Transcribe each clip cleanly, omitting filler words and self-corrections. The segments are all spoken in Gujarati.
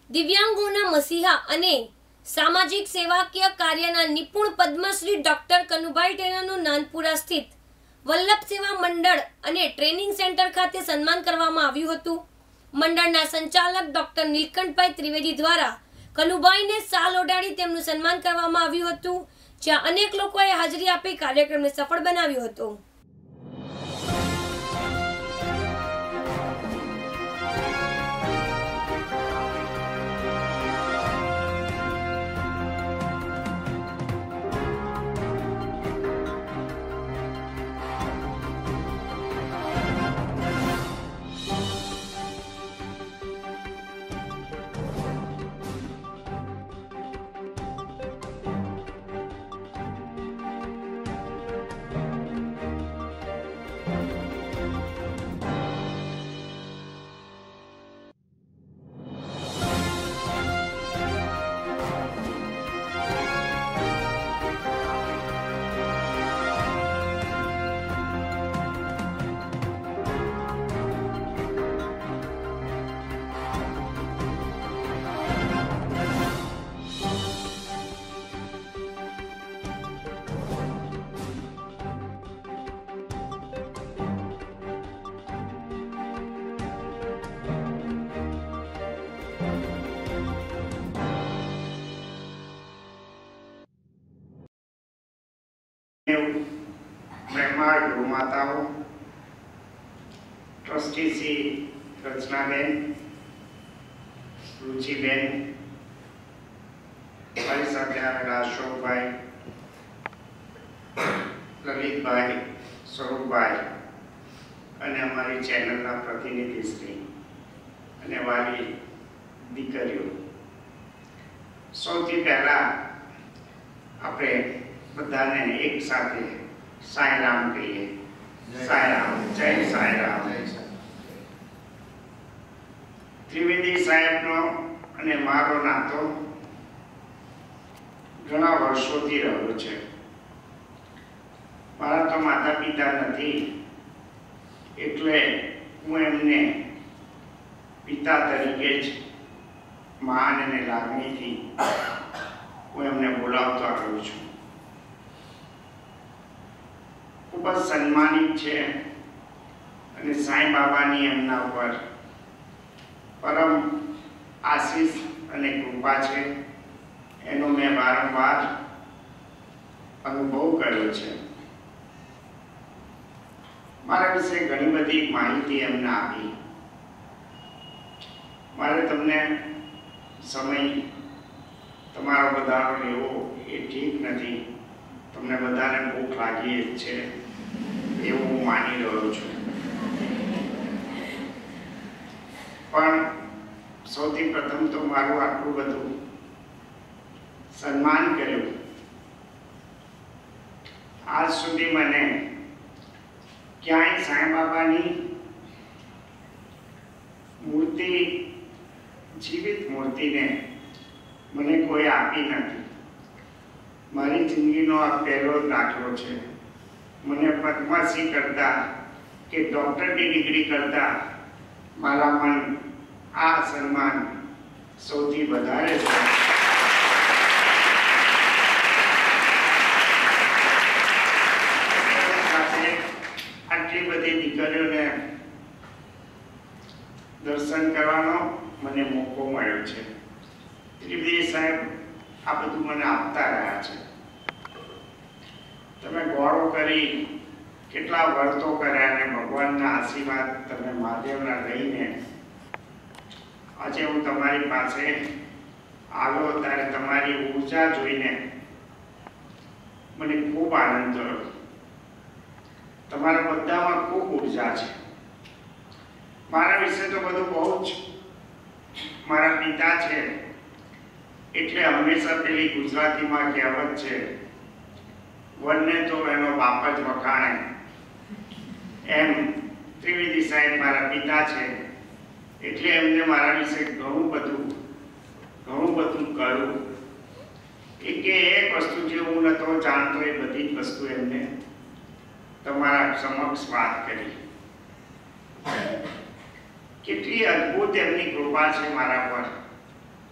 દિવ્યાંગોના મસીહા અને સામાજિક સેવાકીય કાર્યના નિપુણ પદ્મશ્રી ડોક્ટર કનુભાઈ ટેલરનું નાનપુરા સ્થિત વલ્લભ સેવા મંડળ અને ટ્રેનિંગ સેન્ટર ખાતે સન્માન કરવામાં આવ્યું હતું। મંડળના સંચાલક ડોક્ટર નીલકંઠભાઈ ત્રિવેદી દ્વારા કનુભાઈને શાલ ઓઢાડી તેમનું સન્માન કરવામાં આવ્યું હતું, જ્યાં અનેક લોકોએ હાજરી આપી કાર્યક્રમને સફળ બનાવ્યો હતો। ब्रह्मा गुरुमाताओं ट्रस्टी श्री रचनाबेन, रुचिबेन, हमारी साथ अशोकभाई, ललितभाई, स्वरूपभाई અને અમારી ચેનલના પ્રતિનિધિશ્રી અને વાલી દીકરીઓ, સૌથી પહેલા આપણે બધાને એક સાથે સાંઈરામ કહીએ। સાંઈરામ, જય સાંઈરામ। ત્રિવેદી સાહેબનો અને મારો નાતો ઘણા વર્ષોથી રહ્યો છે। મારા તો માતા પિતા નથી, એટલે હું એમને પિતા તરીકે જ માન અને લાગણીથી હું એમને બોલાવતો આવ્યો છું। ખૂબ જ સન્માનિત છે અને સાંઈ બાબાની એમના ઉપર પરમ આશીષ અને કૃપા છે, એનો મેં વારંવાર અનુભવ કર્યો છે। મારા વિશે ઘણી બધી માહિતી એમને આપી। મારે તમને સમય તમારો બધાનો લેવો એ ઠીક નથી, તમને બધાને ભૂખ લાગી જ છે એવું હું માની રહ્યો છું। પણ સૌથી પ્રથમ તો મારું આટલું બધું સન્માન કર્યું, આજ સુધી મને ક્યાંય સાંઈ બાબાની મૂર્તિ, જીવિત મૂર્તિને મને કોઈ આપી નથી। મારી જિંદગીનો આ પહેલો જ દાખલો છે। મને પદ્મશ્રી કરતા કે ડૉક્ટરની ડિગ્રી કરતા મારા મન આ સન્માન સૌથી વધારે છે। સાથે આટલી બધી દીકરીઓને દર્શન કરવાનો મને મોકો મળ્યો છે। ત્રિવેદી સાહેબ આ બધું મને આપતા રહ્યા છે। તમે ગોળો કરી કેટલા વર્તો કર્યા અને ભગવાનના આશીર્વાદ તમે મહાદેવના લઈને આજે હું તમારી પાસે આવ્યો ત્યારે તમારી ઊર્જા જોઈને મને ખૂબ આનંદ થયો। તમારા બધામાં ખૂબ ઊર્જા છે। મારા વિશે તો બધું બહુ જ, મારા પિતા છે એટલે હંમેશા પેલી ગુજરાતીમાં કહેવત છે, વનને તો એનો બાપ જ વખાણે, એમ ત્રિવેદી સાહેબ મારા પિતા છે એટલે એમને મારા વિશે ઘણું બધું કહ્યું। એક વસ્તુ જે હું નહોતો જાણતો એ બધી જ વસ્તુ એમને તમારા સમક્ષ વાત કરી। કેટલી અદ્ભુત એમની કૃપા છે મારા પર।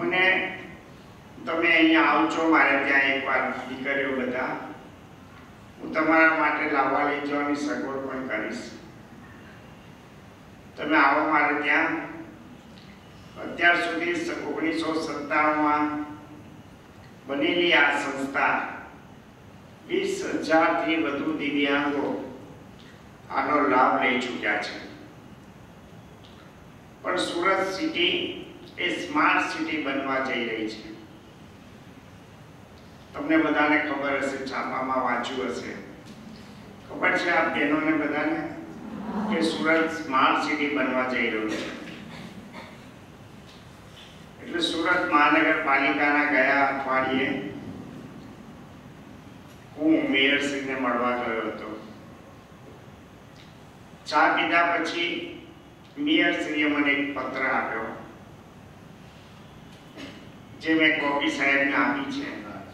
મને તમે અહીંયા આવજો મારે ત્યાં એકવાર દીકરીઓ બધા, હું તમારા માટે લાવવા લઈ જવાની સગવડ પણ કરીશ. તમે આવો મારે ત્યાં. અત્યાર સુધી 1997માં બનેલી આ સંસ્થા 20,000થી વધુ દિવ્યાંગો આનો લાભ લઈ ચૂક્યા છે. પણ સુરત સિટી એ સ્માર્ટ સિટી બનવા જઈ રહી છે. તમને બધાને ખબર હશે, છાપામાં વાંચ્યું હશે, ખબર છે આ બહેનોને બધાને કે સુરત સ્માર્ટ સિટી બનવા જઈ રહ્યું છે. એટલે સુરત મહાનગરપાલિકાના ગયા અઠવાડિયે હું મેયરશ્રીને મળવા ગયો હતો. ચા પીધા પછી મેયરશ્રીએ મને એક પત્ર આપ્યો, જે મેં કોપી સાહેબને આપી છે.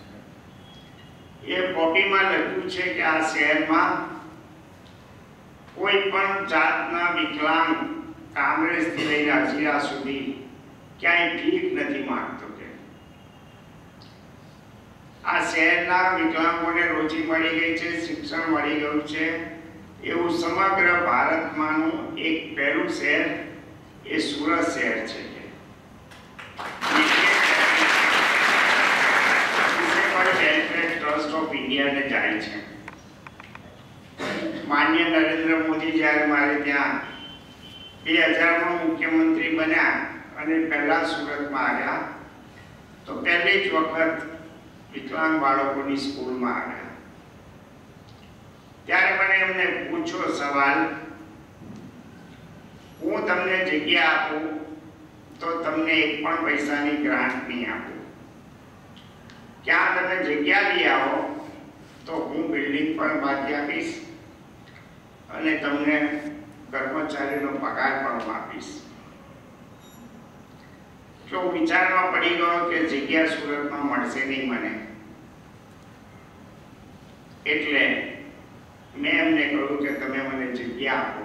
એ કોપીમાં લખ્યું છે કે આ શહેરમાં કોઈ પણ જાતના વિકલાંગ કામરેજથી લઈને હજીરા સુધી ક્યાંય ભીખ નથી માંગતો. કે આ શહેરના વિકલાંગોને રોજી મળી ગઈ છે, શિક્ષણ મળી ગયું છે, એવું સમગ્ર ભારતમાંનું એક પહેલું શહેર એ સુરત શહેર છે. ટ્રસ્ટ ઓફ ઇન્ડિયાને જાય છે. માનનીય નરેન્દ્ર મોદી જ્યારે મારે ત્યાં 2000માં મુખ્યમંત્રી બન્યા અને પહેલા સુરતમાં આવ્યા, તો પહેલી જ વખત વિકલાંગ બાળકોની સ્કૂલમાં આવ્યા. ત્યારે મને એમને પૂછ્યો સવાલ, હું તમને જગ્યા આપું તો તમને એક પણ પૈસાની ગ્રાન્ટ નહીં આપું. ક્યાં તમે જગ્યા લઈ આવો તો હું બિલ્ડિંગ પણ બાકી આપીશ અને તમને કર્મચારીનો પગાર પણ આપીશ. જો વિચારમાં પડી ગયો કે જગ્યા સુરતમાં મળશે નહીં મને, એટલે મેં એમને કહ્યું કે તમે મને જગ્યા આપો.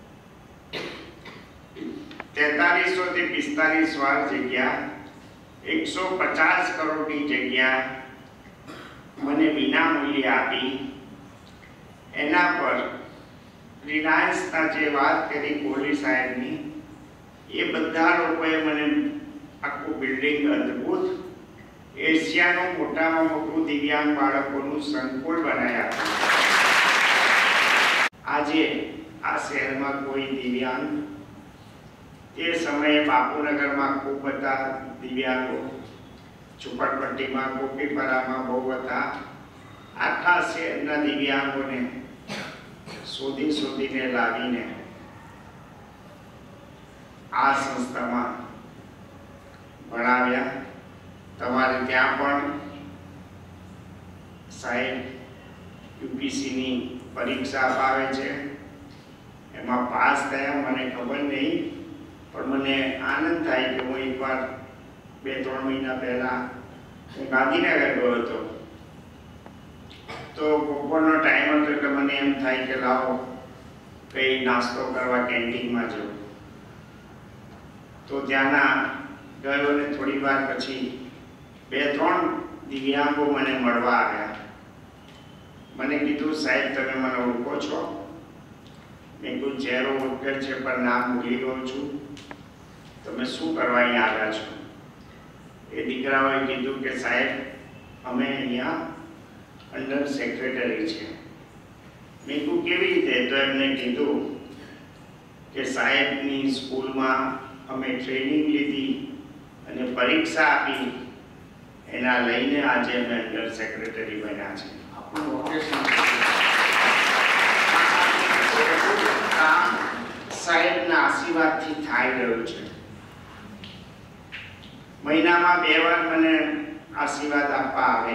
4300 થી 45 વાર જગ્યા, 150 કરોડની જગ્યા મને વિના મૂલ્યે આપી. એના પર રિલાયન્સના જે વાત કરી કોહલી સાહેબની, એ બધા લોકોએ મને આખું બિલ્ડિંગ અદ્ભુત એશિયાનું મોટામાં મોટું દિવ્યાંગ બાળકોનું સંકુલ બનાવ્યા. આજે આ શહેરમાં કોઈ દિવ્યાંગ, તે સમયે બાપુનગરમાં ખૂબ હતા દિવ્યાંગો, ઝુંપડપટ્ટીમાં ગોપીપરામાં બહુ હતા. આખા શહેરના દિવ્યાંગોને શોધીને લાવીને આ સંસ્થામાં ભણાવ્યા. તમારે ત્યાં પણ સાહેબ યુપીસીની પરીક્ષા અપાવે છે, એમાં પાસ થયા. મને ખબર નહીં, પણ મને આનંદ થાય કે હું એકવાર 2-3 મહિના પહેલા હું ગાંધીનગર ગયો હતો. તો બપોરનો ટાઈમ હતો એટલે મને એમ થાય કે લાવો કંઈ નાસ્તો કરવા કેન્ટીનમાં જવું. તો ત્યાંના ગયો ને થોડી વાર પછી 2-3 દિવ્યાંગો મને મળવા આવ્યા. મને કીધું, સાહેબ તમે મને ઓળખો છો? મેં કોઈ ચહેરો ઓળખેલ છે પણ નામ ભૂલી ગયો છું. તમે શું કરવા અહીંયા આવ્યા છો? એ દીકરાઓએ કીધું કે સાહેબ અમે અહીંયા અંડર સેક્રેટરી છે. મેં કીધું કેવી રીતે? તો એમને કીધું કે સાહેબની સ્કૂલમાં અમે ટ્રેનિંગ લીધી અને પરીક્ષા આપી, એના લઈને આજે અમે અંડર સેક્રેટરી બન્યા છે. આપણું વોકેશન કામ સાહેબના આશીર્વાદથી થઈ રહ્યું છે. મહિનામાં 2 વાર મને આશીર્વાદ આપવા આવે.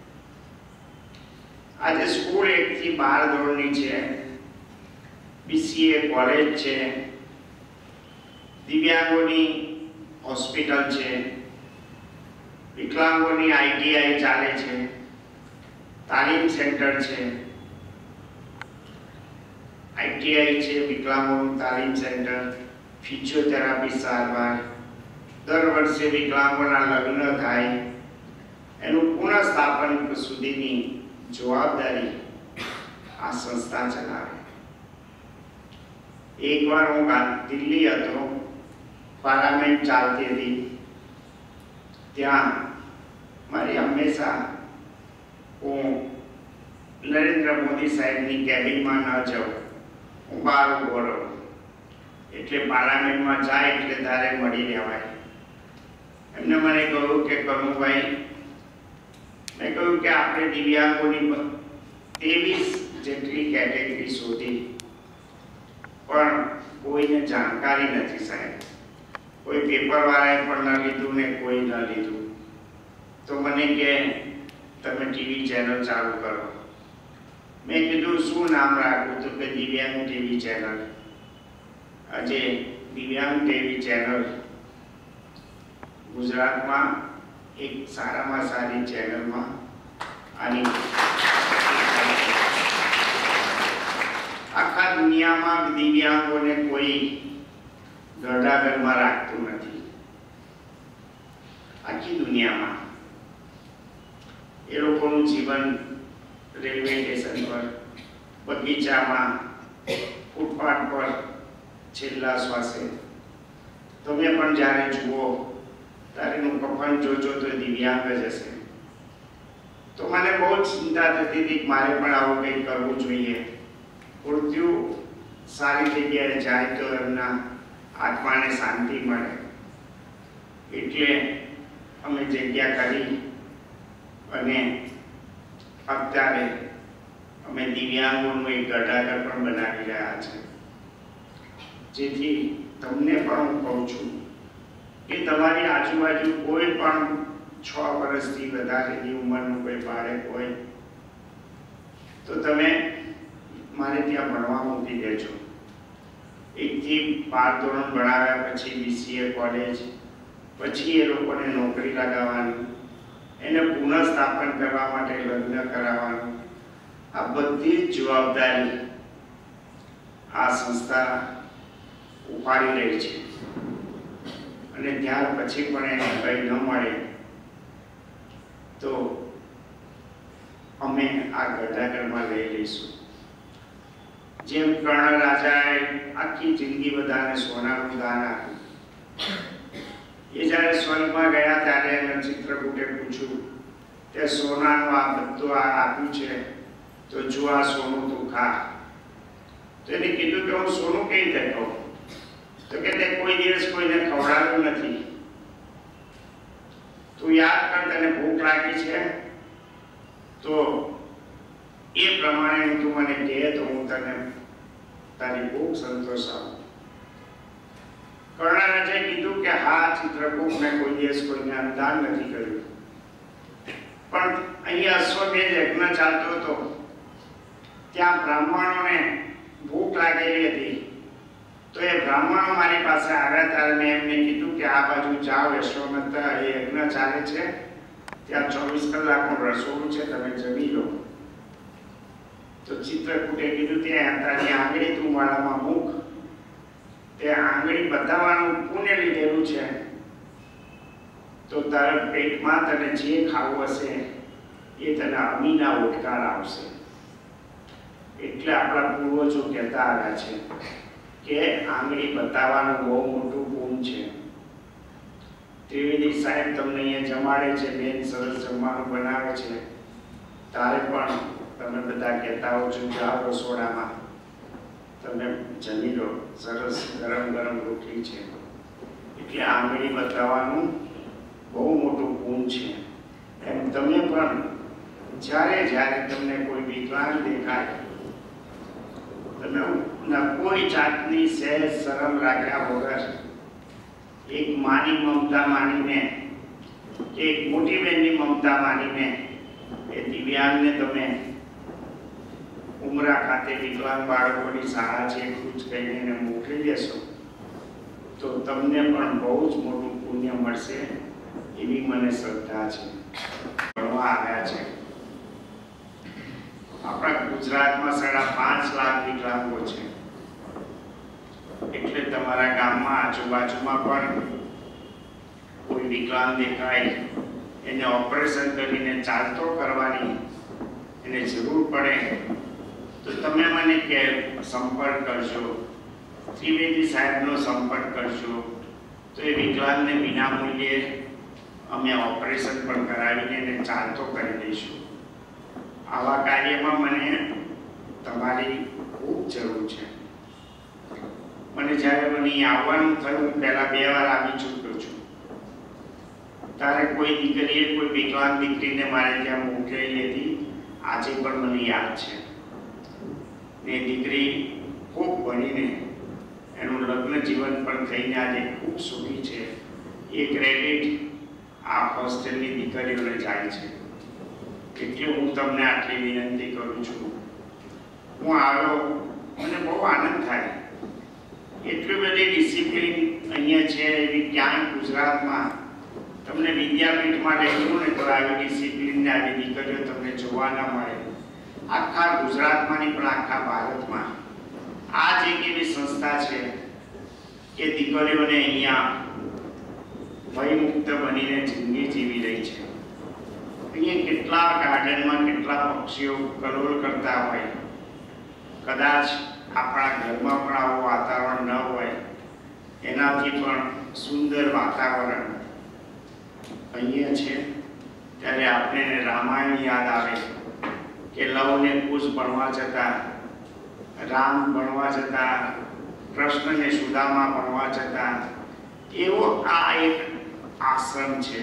આજે સ્કૂલ 1 થી 12 ધોરણની છે, બીસીએ કોલેજ છે, દિવ્યાંગોની હોસ્પિટલ છે, વિકલાંગોની આઈટીઆઈ ચાલે છે, તાલીમ સેન્ટર છે, આઈટીઆઈ છે, વિકલાંગોનું તાલીમ સેન્ટર, ફિઝિયોથેરાપી સારવાર, દર વર્ષે વિકલાંગોના લગ્ન થાય એનું પુનઃસ્થાપન સુધીની જવાબદારી આ સંસ્થા ચલાવે. એકવાર હું દિલ્હી હતો, પાર્લામેન્ટ ચાલતી હતી, ત્યાં મારી હંમેશા હું નરેન્દ્ર મોદી સાહેબની કેબિનમાં ન જાઉં, હું બહાર ઉભો રહું, એટલે પાર્લામેન્ટમાં જાય એટલે તારે મળી લેવાય. એમને મને કહ્યું કે કનુભાઈ, મેં કહ્યું કે આપણે દિવ્યાંગોની 23 જેટલી કેટેગરી શોધી, પણ કોઈને જાણકારી નથી સાહેબ. કોઈ પેપરવાળાએ પણ ન લીધું ને કોઈ ન લીધું. તો મને કે તમે ટીવી ચેનલ ચાલુ કરો. મેં કીધું શું નામ રાખવું? તો કે દિવ્યાંગ ટીવી ચેનલ. આજે દિવ્યાંગ ટીવી ચેનલ ગુજરાતમાં એક સારામાં સારી ચેનલમાં આની આખા દુનિયામાં દિવ્યાંગોને કોઈ ઘરડાઘરમાં રાખતું નથી. આખી દુનિયામાં એ લોકોનું જીવન રેલવે સ્ટેશન પર, બગીચામાં, ફૂટપાથ પર છેલ્લા શ્વાસે. તમે પણ જ્યારે જુઓ ત્યારે એનું કફન જોજો તો દિવ્યાંગ જ હશે. તો મને બહુ જ ચિંતા થતી હતી કે મારે પણ આવું કંઈક કરવું જોઈએ. મૃત્યુ સારી જગ્યાએ જાય તો એમના આત્માને શાંતિ મળે, એટલે અમે જગ્યા કરી અને અત્યારે અમે દિવ્યાંગોનું એક ઘરડાઘર પણ બનાવી રહ્યા છે. જેથી તમને પણ હું કહું છું કે તમારી આજુબાજુ કોઈ પણ 6 વર્ષથી વધારેની ઉંમરનું કોઈ બાળક હોય તો તમે મારે ત્યાં ભણવા મૂકી દેજો. 1 થી 12 ધોરણ ભણાવ્યા પછી BCA કોલેજ, પછી એ લોકોને નોકરી લગાવવાની, એને પુનઃસ્થાપન કરવા માટે લગ્ન કરાવવાનું, આ બધી જ જવાબદારી આ સંસ્થા ઉપાડી રહી છે. અને ત્યાર પછી પણ એને કંઈ ન મળે તો અમે આ ઘરડાઘરમાં લઈ લઈશું. જેમ કર્ણ રાજાએ આખી જિંદગી બધાને સોનાનું દાન આપ્યું, એ જ્યારે સ્વર્ગમાં ગયા ત્યારે એને ચિત્રકૂટે પૂછ્યું કે સોનાનું આ બધું આ આપ્યું છે, તો જો આ સોનું તું ખા. તો એને કીધું કે હું સોનું કેવી રીતે ખાઉં? તો કે તે કોઈ દિવસ કોઈને ખવડાવ્યું નથી. તું યાદ કર, તને ભૂખ લાગી છે તો એ પ્રમાણે તું મને કહે તો હું તને તારી ભૂખ સંતોષાવું. કર્ણરાજે કીધું કે હા ચિત્રકૂટ, મેં કોઈ દિવસ કોઈને દાન નથી કર્યું, પણ અહીંયા અશ્વમેધ યજ્ઞ ચાલતો હતો, ત્યાં બ્રાહ્મણોને ભૂખ લાગેલી હતી. તો એ બ્રાહ્મણો મારી પાસે આવ્યા ત્યારે મેં એમને કીધું કે આ બાજુ જાઓ, અશ્વમેધ યજ્ઞ ચાલે છે, ત્યાં 24 કલાકનું રસોડું છે, તમે જમી લો. તો ચિત્રકૂટે કીધું ત્યાં તારી આંગળી તું માળામાં મૂક, તે આંગળી બતાવવાનું પુણ્ય લીધેલું છે, તો તારા પેટમાં તને જે ખાવું હશે એ તને અમીના ઉઠકાર આવશે. એટલે આપણા પૂર્વજો કહેતા આવ્યા છે કે આંગળી બતાવવાનું બહુ મોટું ગુણ છે. ત્રિવેદી સાહેબ તમને અહીંયા જમાડે છે, બેન સરસ જમવાનું બનાવે છે, તારે પણ તમે બધા કહેતા હો છો જાઓ રસોડામાં, તમે જમી લો, સરસ ગરમ ગરમ રોટલી છે. એટલે આંગળી બતાવવાનું બહુ મોટું ગુણ છે. એમ તમે પણ જ્યારે જ્યારે તમને કોઈ વિકલાંગ દેખાય, તમે કોઈ જાતની સહેજ શરમ રાખ્યા વગર એક માની મમતા માનીને કે એક મોટી બહેનની મમતા માનીને એ દિવ્યાંગને તમે ઉમરા ખાતે વિકલાંગ બાળકોની શાળા છે એટલું જ કહીને એને મોકલી દેશો તો તમને પણ બહુ જ મોટું પુણ્ય મળશે એવી મને શ્રદ્ધા છે. ભણવા આવ્યા છે. આપણા ગુજરાતમાં 5.5 લાખ વિકલાંગો છે. એટલે તમારા ગામમાં આજુબાજુમાં પણ વિકલાંગ દેખાય એને ઓપરેશન કરીને ચાલતો કરવાની એને જરૂર પડે તો તમે મને કે સંપર્ક કરજો, ત્રિવેદી સાહેબનો સંપર્ક કરજો, તો એ વિકલાંગને વિના મૂલ્યે અમે ઓપરેશન પણ કરાવીને એને ચાલતો કરી દઈશું. આવા કાર્યમાં મને તમારી ખૂબ જરૂર છે. મને જ્યારે મને આવવાનું થયું, પહેલા 2 વાર આવી ચૂક્યો છું, ત્યારે કોઈ દીકરીએ કોઈ વિકલાંગ દીકરીને મારે ત્યાં મોકલેલી હતી. આજે પણ મને યાદ છે. એ દીકરી ખૂબ ભણીને એનું લગ્ન જીવન પણ થઈને આજે ખૂબ સુખી છે. એ ક્રેડિટ આ હોસ્ટેલની દીકરીઓને જાય છે. એટલે હું તમને આટલી વિનંતી કરું છું. હું આવ્યો, મને બહુ આનંદ થાય. એટલી બધી ડિસિપ્લિન અહીંયા છે એવી ક્યાંય ગુજરાતમાં તમને વિદ્યાપીઠમાં લઈ ને તો આવી ડિસિપ્લિન ને આવી દીકરીઓ તમને જોવા ન મળે. આખા ગુજરાતમાં નહીં પણ આખા ભારતમાં આ જ એક એવી સંસ્થા છે કે દીકરીઓને અહીંયા ભયમુક્ત બનીને જિંદગી જીવી રહી છે. અહીંયા કેટલા ગાર્ડનમાં કેટલા પક્ષીઓ કલોલ કરતા હોય. કદાચ આપણા ઘરમાં પણ આવું વાતાવરણ ન હોય, એનાથી પણ સુંદર વાતાવરણ અહીંયા છે. ત્યારે આપણે રામાયણ યાદ આવે કે લવને કુશ ભણવા જતા, રામ ભણવા જતા, કૃષ્ણને સુદામા ભણવા જતા, એવો આ એક આશ્રમ છે.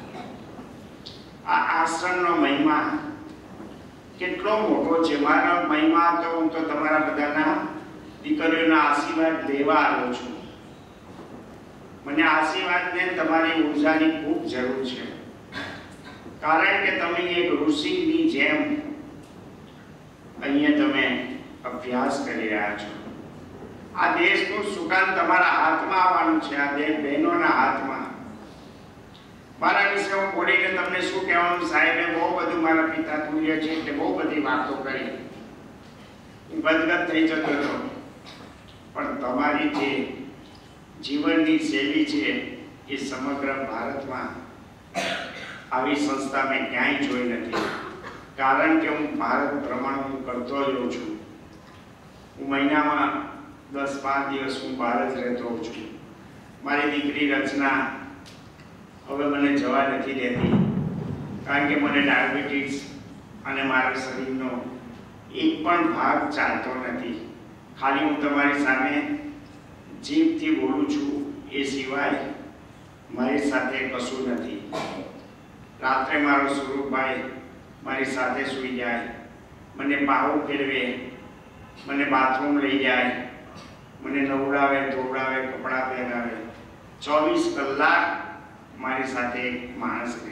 આ આશ્રમનો મહિમા કેટલો મોટો છે. મારો મહિમા તો હું તો તમારા બધાના દીકરીઓના આશીર્વાદ લેવા આવ્યો છું. મને આશીર્વાદને તમારી ઉર્જાની ખૂબ જરૂર છે, કારણ કે તમે એક ઋષિની જેમ અહીંયા તમે અભ્યાસ કરી રહ્યા છો. આ દેશનું સુકાન તમારા હાથમાં આવવાનું છે, આ બહેનોના હાથમાં. મારા વિશે હું બોલીને તમને શું કહેવાનું, સાહેબે બહુ બધું મારા પિતા તુલ્ય છે એટલે બહુ બધી વાતો કરી, હું ગદગદ થઈ જતો હતો. પણ તમારી જે જીવનની શૈલી છે એ સમગ્ર ભારતમાં આવી સંસ્થા મેં ક્યાંય જોઈ નથી. કારણ કે હું ભારત ભ્રમણ કરતો જ રહું છું. હું મહિનામાં 10-5 દિવસ હું બહાર જ રહેતો હોઉં છું. મારી દીકરી રચના હવે મને જવા નથી દેતી, કારણ કે મને ડાયાબિટીસ અને મારા શરીરનો એક પણ ભાગ ચાલતો નથી. ખાલી હું તમારી સામે જીભથી બોલું છું, એ સિવાય મારી સાથે કશું નથી. રાત્રે મારો સ્વરૂપભાઈ મારી સાથે સૂઈ જાય, મને પાહુ ફેરવે, મને બાથરૂમ લઈ જાય, મને નવડાવે, ધોવડાવે, કપડાં પહેરાવે. 24 કલાક મારી સાથે એક માણસ રહે.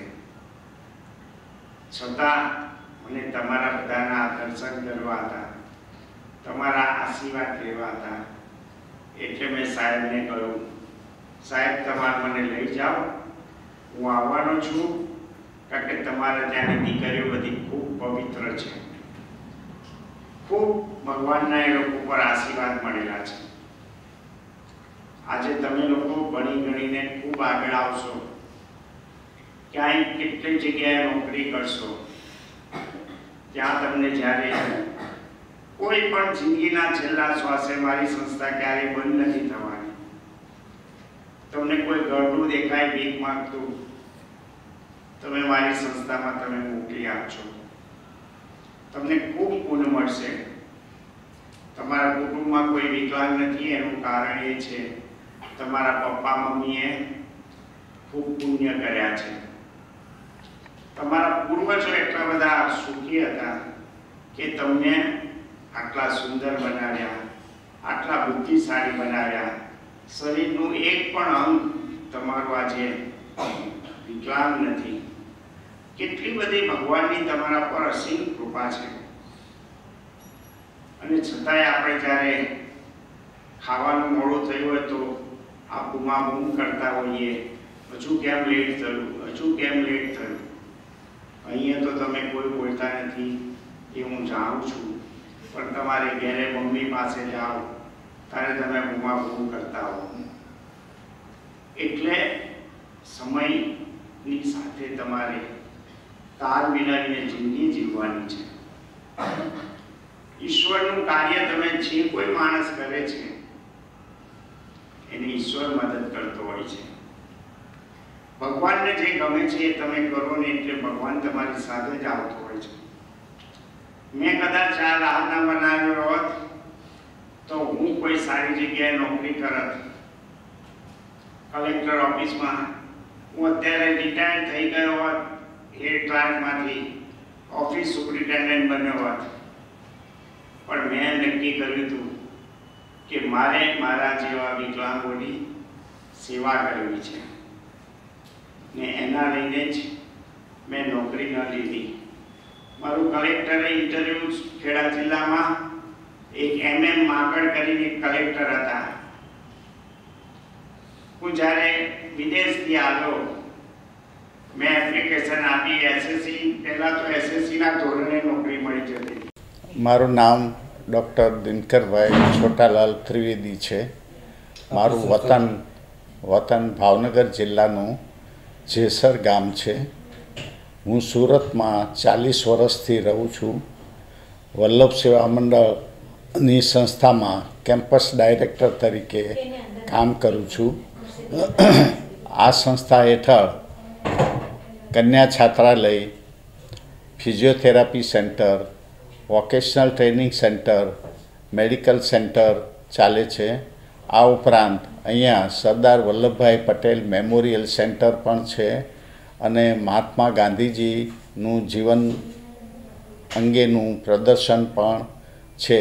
છતાં મને તમારા બધાના દર્શન કરવા હતા, તમારા આશીર્વાદ લેવા હતા. એટલે મેં સાહેબને કહ્યું, સાહેબ તમારે મને લઈ જાઓ, હું આવવાનો છું, કારણ કે તમારા ત્યાંની દીકરીઓ બધી ખૂબ પવિત્ર છે. ખૂબ ભગવાનના એ લોકો પર આશીર્વાદ મળેલા છે. આજે તમે લોકો ભણી ગણીને ખૂબ આગળ આવશો, ક્યાંય કેટલી જગ્યાએ નોકરી કરશો, ત્યાં તમને જ્યારે કોઈ પણ જિંદગીના છેલ્લા શ્વાસે મારી સંસ્થા ક્યારેય બંધ નથી થવાની. તમને કોઈ ગરડું દેખાય ભીખ માંગતું, તમે મારી સંસ્થામાં તમે મોકલી આપજો. તમને ખૂબ પુણ્ય મળશે. તમારા કુટુંબમાં કોઈ વિકલાંગ નથી, એનું કારણ એ છે તમારા પપ્પા મમ્મીએ ખૂબ પુણ્ય કર્યા છે. તમારા પૂર્વજો એટલા બધા સુખી હતા કે તમને આટલા સુંદર બનાવ્યા, આટલા બુદ્ધિશાળી બનાવ્યા. શરીરનું એક પણ અંગ તમારું આજે વિકલાંગ નથી. કેટલી બધી ભગવાનની તમારા પર અસીમ કૃપા છે. અને છતાંય આપણે જ્યારે ખાવાનું મોડું થયું હોય તો આ બૂમાબૂમ કરતા હોઈએ, હજુ કેમ લેટ થયું, હજુ કેમ લેટ થયું. અહીંયા તો તમે કોઈ બોલતા નથી એ હું જાણું છું, પણ તમારે ઘરે મમ્મી પાસે જાઓ ત્યારે તમે બૂમાબૂમ કરતા હો. એટલે સમયની સાથે તમારે તાલ મિલાવીને જિંદગી જીવવાની છે. ઈશ્વરનું કાર્ય તમે જે કોઈ માણસ કરે છે એને ઈશ્વર મદદ કરતો હોય છે. ભગવાનને જે ગમે છે એ તમે કરો ને એટલે ભગવાન તમારી સાથે જ આવતો હોય છે. મેં કદાચ આ રાહ ના બનાવ્યો હોત તો હું કોઈ સારી જગ્યાએ નોકરી કરત, કલેક્ટર ઓફિસમાં હું અત્યારે રિટાયર થઈ ગયો હોત, હેડ ક્લાર્કમાંથી ઓફિસ સુપરિન્ટેન્ડન્ટ બન્યો હોત. પણ મેં નક્કી કર્યું હતું કે મારે મારા જેવા વિકલાંગોની સેવા કરવી છે ને એના લઈને જ મેં નોકરી ન લીધી. મારું કલેક્ટરે ઇન્ટરવ્યૂ ખેડા જિલ્લામાં એક માકડ કરીને કલેક્ટર હતા. હું જ્યારે વિદેશથી આવ્યો, મેં એપ્લિકેશન આપી એસએસસી, પહેલાં તો એસએસસીના ધોરણે નોકરી મળી જતી. મારું નામ ડૉક્ટર દિનકરભાઈ છોટાલાલ ત્રિવેદી છે. મારું વતન ભાવનગર જિલ્લાનું જેસર ગામ છે. હું સુરતમાં 40 વર્ષથી રહું છું. વલ્લભ સેવા મંડળની સંસ્થામાં કેમ્પસ ડાયરેક્ટર તરીકે કામ કરું છું. આ સંસ્થા હેઠળ કન્યા છાત્રાલય, physiotherapy centre, vocational training centre, medical centre ચાલે છે. આ ઉપરાંત અહીંયા સરદાર વલ્લભભાઈ પટેલ મેમોરિયલ સેન્ટર પણ છે અને મહાત્મા ગાંધીજીનું જીવન અંગેનું પ્રદર્શન પણ છે.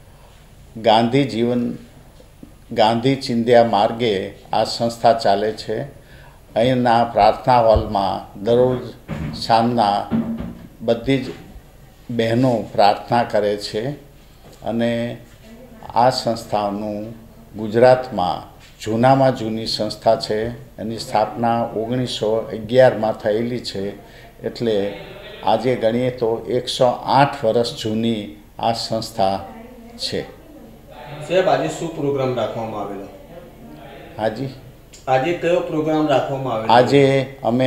ગાંધી ચિંધ્યા માર્ગે આ સંસ્થા ચાલે છે. અહીંના પ્રાર્થના હોલમાં દરરોજ સાંજના બધી જ બહેનો પ્રાર્થના કરે છે અને આ સંસ્થાનું ગુજરાતમાં જૂનામાં જૂની સંસ્થા છે. એની સ્થાપના 1911માં થયેલી છે. એટલે આજે ગણીએ તો 108 વર્ષ જૂની આ સંસ્થા છે. સાહેબ, આજે શું પ્રોગ્રામ રાખવામાં આવેલો? હાજી, આજે કયો પ્રોગ્રામ રાખવામાં આવેલો? આજે અમે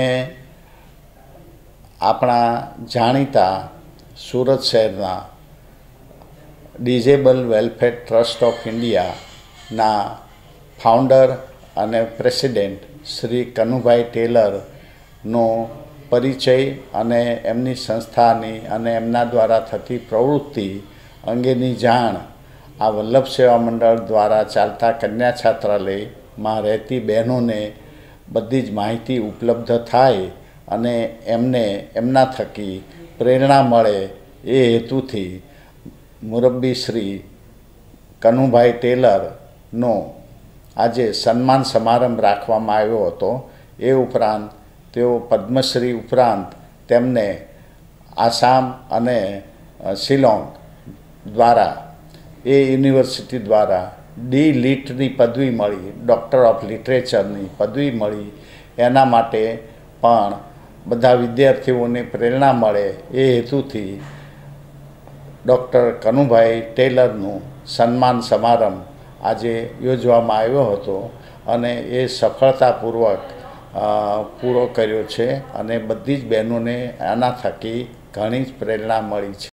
આપણા જાણીતા સુરત શહેરના ડિઝેબલ વેલફેર ટ્રસ્ટ ઓફ ઇન્ડિયાના ફાઉન્ડર અને પ્રેસિડેન્ટ શ્રી કનુભાઈ ટેલરનો પરિચય અને એમની સંસ્થાની અને એમના દ્વારા થતી પ્રવૃત્તિ અંગેની જાણ આ વલ્લભ સેવા મંડળ દ્વારા ચાલતા કન્યા છાત્રાલયમાં રહેતી બહેનોને બધી જ માહિતી ઉપલબ્ધ થાય અને એમને એમના થકી પ્રેરણા મળે એ હેતુથી મુરબ્બી શ્રી કનુભાઈ ટેલરનો આજે સન્માન સમારંભ રાખવામાં આવ્યો હતો. એ ઉપરાંત તેઓ પદ્મશ્રી ઉપરાંત તેમને આસામ અને શિલોંગ દ્વારા એ યુનિવર્સિટી દ્વારા ડી.લિટની પદવી મળી, ડૉક્ટર ઓફ લિટરેચરની પદવી મળી. એના માટે પણ બધા વિદ્યાર્થીઓને પ્રેરણા મળે એ હેતુથી ડૉક્ટર કનુભાઈ ટેલરનું સન્માન સમારંભ આજે યોજવામાં આવ્યો હતો અને એ સફળતાપૂર્વક પૂરો કર્યો છે અને બધી જ બહેનોને આના થકી ઘણી જ પ્રેરણા મળી છે.